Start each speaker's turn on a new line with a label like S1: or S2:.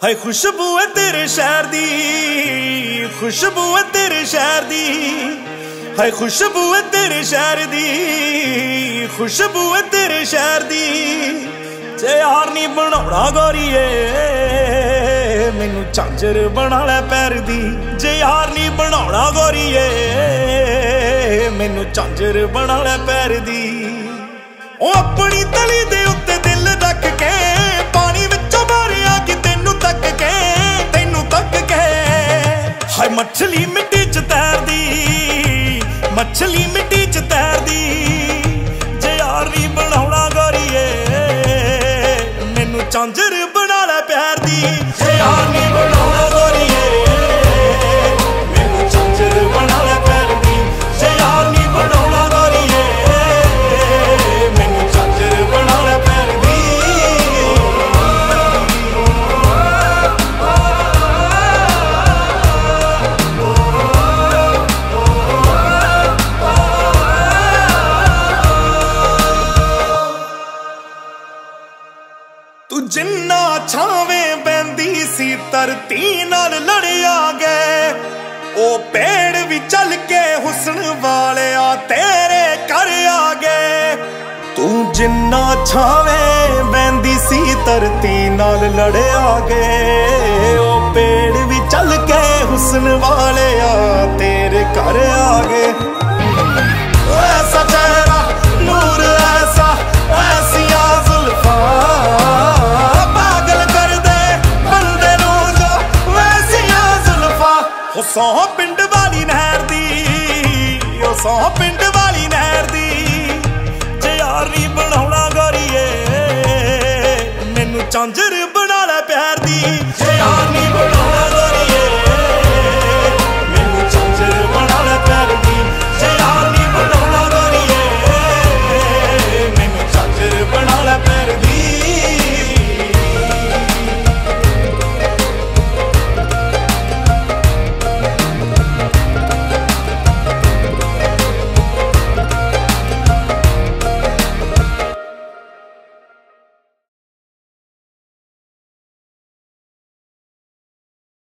S1: हाय खुशबू है तेरे शहर दी, खुशबू है तेरे शहर दी, हाय खुशबू है तेरे शहर दी, खुशबू है तेरे शहर दी। जे यार नी बनाउणा गोरीए मैनू झांझर बना लै पैर दी, जे यार नी बनाउणा गोरीए मैनू झांझर बना लै पैर दी। ओ अपनी तली दे उत्ते दिल रख के पानी विचों मारिया कि तेनू तक के, तेनू तक के। हाय मछली मिट्टी च तैरदी, मछली मिट्टी च तैरदी। जे यार नी बनाउणा गोरीए मैनू झांझर बना लै प्यार दी, जे यार नी बनाउणा गोरीए मैनू झांझर बना लै प्यार दी, जे यार नी बनाउणा गोरीए मैनू झांझर बना लै प्यार दी। तू जिन्ना छावें बहंदी सी धरती नाल लड़िया गए, ओ पेड़ भी चल के हुस्न वाले तेरे घर आ गए। तू जिन्ना छावें बहंदी सी धरती नाल लड़िया गए, ओ पेड़ भी चल के हुस्न वाले तेरे घर आ गए। ऐसा चेहरा नूर ऐसा ऐसिया जुल्फा पागल कर दे बंदे नू जो वैसिया जुल्फा। ओ सौ पिंड वाली नहर दी, ओ सौ पिंड वाली नहर दी। जे यार नी बनाउणा गोरीए मैनू झांझर